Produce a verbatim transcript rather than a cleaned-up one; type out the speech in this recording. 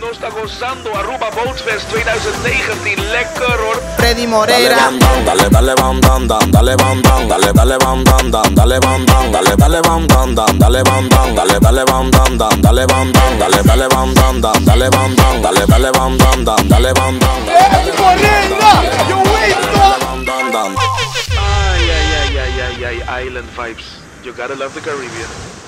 no está gozando. Aruba Boat Fest twintig negentien. Lekker hoor. Freddy Morera. Dale, dale, bam, dam, dam, dale, bam, dam, dale, dale, bam, dam, dam, dale, bam, dam, dale, dale, bam, dam, dam, dale, bam, dam, dale, dale, bam, dam, dam, dale, bam, dam, dale, dale, bam, dam, dam, dale, bam, dam, dale, dale, bam, dam, dam, dale, bam, dam. Freddy Morera. Yo, Ay, ay, ay, ay, ay, ay, island vibes. You gotta love the Caribbean.